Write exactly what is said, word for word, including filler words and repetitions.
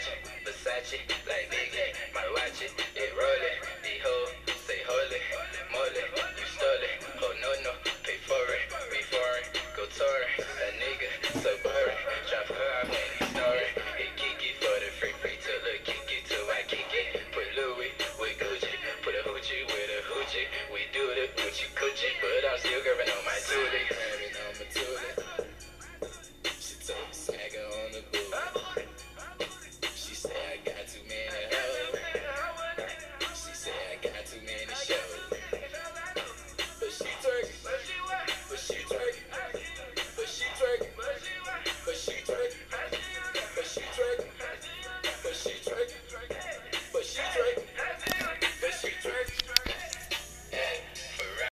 Versace, Versace, like nigga, my watch it, it rollin'. The hoe say holy, moly, you stole it. Oh no no, pay for it, be foreign, go touring. A nigga so boring, drop her off when he snoring. He kick it for the free free till the kick it till I kick it. Put Louis with Gucci, put a hoochie with a hoochie. We do the Gucci coochie, but I'm still grabbing on my tootie.